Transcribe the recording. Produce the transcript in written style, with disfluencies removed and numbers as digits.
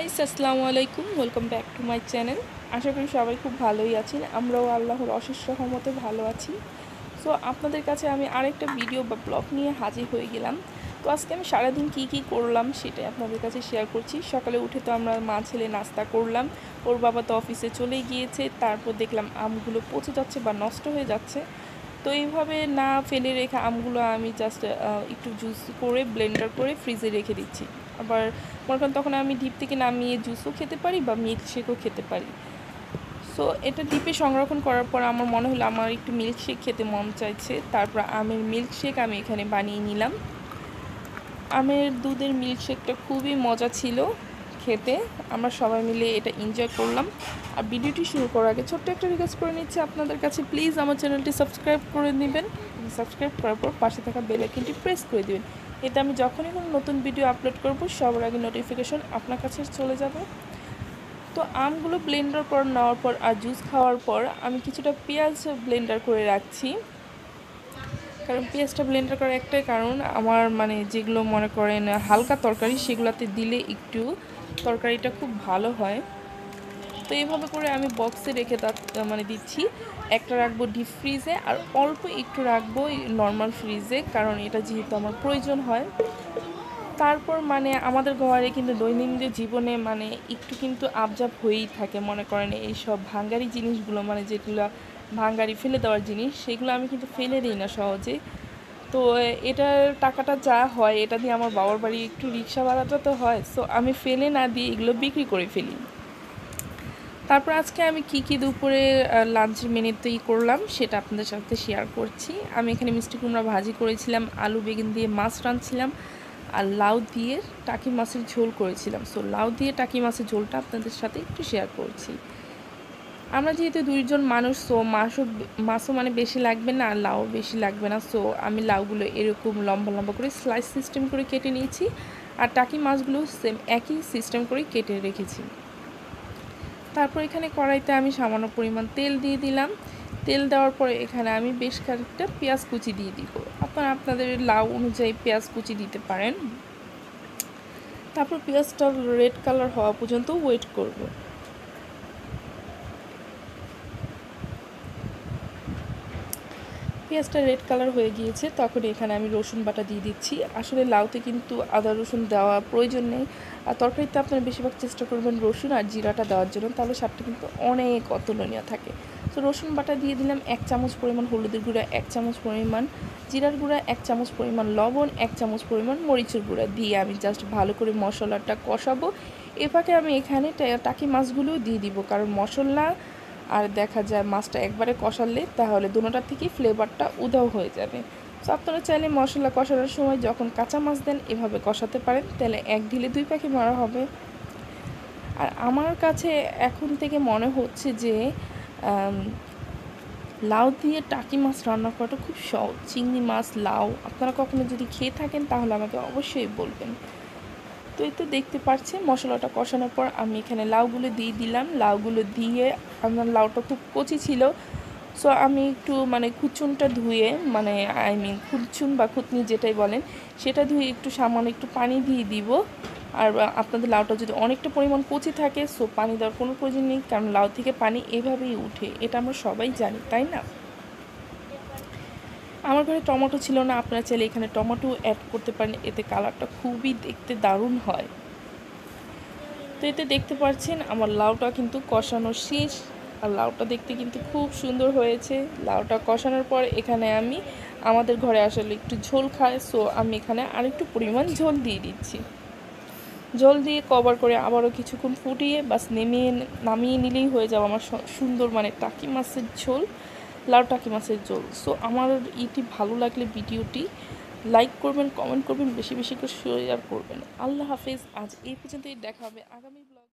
Guys আসসালামু আলাইকুম, welcome back to my channel. আশা করি সবাই খুব ভালোই আছেন। আমরাও আল্লাহর অশেষ রহমতে ভালো আছি। সো আপনাদের কাছে আমি আরেকটা ভিডিও বা ব্লগ নিয়ে হাজির হয়ে গেলাম। তো আজকে আমি সারাদিন কী করলাম সেটাই আপনাদের কাছে শেয়ার করছি। সকালে উঠে তো আমরা মা ছেলে নাস্তা করলাম, ওর বাবা তো অফিসে চলে গিয়েছে। তারপর দেখলাম আমগুলো পচে যাচ্ছে বা নষ্ট হয়ে যাচ্ছে। তো এইভাবে না ফেলে রেখে আমগুলো আমি জাস্ট একটু জুস করে ব্লেন্ডার করে ফ্রিজে রেখে দিচ্ছি। আবার মনে করেন তখন আমি ডিপ থেকে নামিয়ে জুসও খেতে পারি বা মিল্কশেকও খেতে পারি। সো এটা ডিপে সংরক্ষণ করার পর আমার মনে হলো আমার একটু মিল্কশেক খেতে মন চাইছে। তারপর আমের মিল্কশেক আমি এখানে বানিয়ে নিলাম। আমের দুধের মিল্কশেকটা খুবই মজা ছিল খেতে। আমরা সবাই মিলে এটা এনজয় করলাম। আর ভিডিওটি শুরু করার আগে ছোট্ট একটা রিকোয়েস্ট করে নিচ্ছি আপনাদের কাছে, প্লিজ আমার চ্যানেলটি সাবস্ক্রাইব করে নেবেন। সাবস্ক্রাইব করার পর পাশে থাকা বেল আইকনটি প্রেস করে দেবেন। এতে আমি যখনই কোনো নতুন ভিডিও আপলোড করব সবার আগে নোটিফিকেশন আপনার কাছে চলে যাবে। তো আমগুলো ব্লেন্ডার করে নেওয়ার পর আর জুস খাওয়ার পর আমি কিছুটা পেঁয়াজ ব্লেন্ডার করে রাখছি। কারণ পেঁয়াজটা ব্লেন্ডার করার একটাই কারণ, আমার যেগুলো মনে করেন হালকা তরকারি সেগুলোতে দিলে একটু তরকারিটা খুব ভালো হয়। তো এইভাবে করে আমি বক্সে রেখে দিচ্ছি। একটা রাখবো ডিপ ফ্রিজে আর অল্প একটু রাখবো নর্মাল ফ্রিজে, কারণ এটা যেহেতু আমার প্রয়োজন হয়। তারপর আমাদের ঘরে কিন্তু দৈনন্দিন জীবনে একটু কিন্তু আবজাব হয়েই থাকে। মনে করেন এইসব ভাঙ্গারি জিনিসগুলো যেগুলো ভাঙ্গারি ফেলে দেওয়ার জিনিস, সেগুলো আমি কিন্তু ফেলে দিই না সহজে। তো এটার টাকাটা যা হয় এটা দিয়ে আমার বাবার বাড়ি একটু রিক্সা ভাড়াটা তো হয়। সো আমি ফেলে না দিয়ে এগুলো বিক্রি করে ফেলি। তারপর আজকে আমি কি দুপুরে লাঞ্চের মেনুতে করলাম সেটা আপনাদের সাথে শেয়ার করছি। আমি এখানে মিষ্টি কুমড়া ভাজি করেছিলাম, আলু বেগুন দিয়ে মাছ রাঁধছিলাম, আর লাউ দিয়ে টাকি মাছের ঝোল করেছিলাম। সো লাউ দিয়ে টাকি মাছের ঝোলটা আপনাদের সাথে একটু শেয়ার করছি। আমরা যেহেতু দুইজন মানুষ, সো মাছও বেশি লাগবে না আর লাউ বেশি লাগবে না। সো আমি লাউগুলো এরকম লম্বা লম্বা করে স্লাইস সিস্টেম করে কেটে নিয়েছি, আর টাকি মাছগুলো সেম একই সিস্টেম করে কেটে রেখেছি। তারপর এখানে কড়াইতে আমি সামান্য পরিমাণ তেল দিয়ে দিলাম। তেল দেওয়ার পরে এখানে আমি বেশ খানিকটা পেঁয়াজ কুচি দিয়ে দিব। আপনারা আপনাদের লাউ অনুযায়ী পেঁয়াজ কুচি দিতে পারেন। তারপর পেঁয়াজটা রেড কালার হওয়া পর্যন্ত ওয়েট করব। পেঁয়াজটা রেড কালার হয়ে গিয়েছে, তখন এখানে আমি রসুন বাটা দিয়ে দিচ্ছি। আসলে লাউতে কিন্তু আদা রসুন দেওয়া প্রয়োজন নেই, আর তরকারিতে আপনারা বেশিরভাগ চেষ্টা করবেন রসুন আর জিরাটা দেওয়ার জন্য, তাহলে স্বাদটা কিন্তু অনেক অতুলনীয় থাকে। তো রসুন বাটা দিয়ে দিলাম 1 চামচ পরিমাণ হলুদের গুঁড়া, 1 চামচ পরিমাণ জিরার গুঁড়া, 1 চামচ পরিমাণ লবণ, 1 চামচ পরিমাণ মরিচের গুঁড়া দিয়ে আমি জাস্ট ভালো করে মশলাটা কষাবো। এভাবে আমি এখানে টাকি মাছগুলোও দিয়ে দিব, কারণ মশলা আর দেখা যায় মাছটা একবারে কষালে তাহলে দুটোটার থেকেই ফ্লেভারটা উধাও হয়ে যাবে। সো আপনারা চাইলে মশলা কষানোর সময় যখন কাঁচা মাছ দেন এভাবে কষাতে পারেন, তাহলে এক ঢিলে 2 পাখি মারা হবে। আর আমার কাছে এখন থেকে মনে হচ্ছে যে লাউ দিয়ে টাকি মাছ রান্না করাটা খুব সহজ। চিংড়ি মাছ, লাউ আপনারা কখনো যদি খেয়ে থাকেন তাহলে আমাকে অবশ্যই বলবেন। তো এই তো দেখতে পাচ্ছেন মশলাটা কষানোর পর আমি এখানে লাউগুলো দিয়ে দিলাম। লাউগুলো দিয়ে আমার লাউটা খুব কচি ছিল, সো আমি একটু কুচুনটা ধুয়ে কুচুন বা খুতনি যেটাই বলেন সেটা ধুয়ে একটু সামান্য একটু পানি দিয়ে দিব। আর আপনাদের লাউটা যদি অনেকটা পরিমাণ কচি থাকে সো পানি দেওয়ার কোনো প্রয়োজন নেই, কারণ লাউ থেকে পানি এভাবেই উঠে, এটা আমরা সবাই জানি, তাই না? আমার ঘরে টমেটো ছিল না, আপনারা চাইলে এখানে টমেটো অ্যাড করতে পারেন, এতে কালারটা খুবই দেখতে দারুণ হয়। তো এতে দেখতে পাচ্ছেন আমার লাউটা কিন্তু কষানো শেষ, আর লাউটা দেখতে কিন্তু খুব সুন্দর হয়েছে। লাউটা কষানোর পর এখানে আমি আমাদের ঘরে আসলে একটু ঝোল খায়, সো আমি এখানে আরেকটু পরিমাণ ঝোল দিয়ে দিচ্ছি। ঝোল দিয়ে কভার করে আবারও কিছুক্ষণ ফুটিয়ে বাস নামিয়ে নিলেই হয়ে যাবে আমার সুন্দর টাকি মাছের ঝোল, লাউ টাকি মাছের ঝোল। সো আমার এটি ভালো লাগলে ভিডিওটি লাইক করবেন, কমেন্ট করবেন, বেশি বেশি করে শেয়ার করবেন। আল্লাহ হাফেজ। আজ এই পর্যন্তই, দেখা হবে আগামী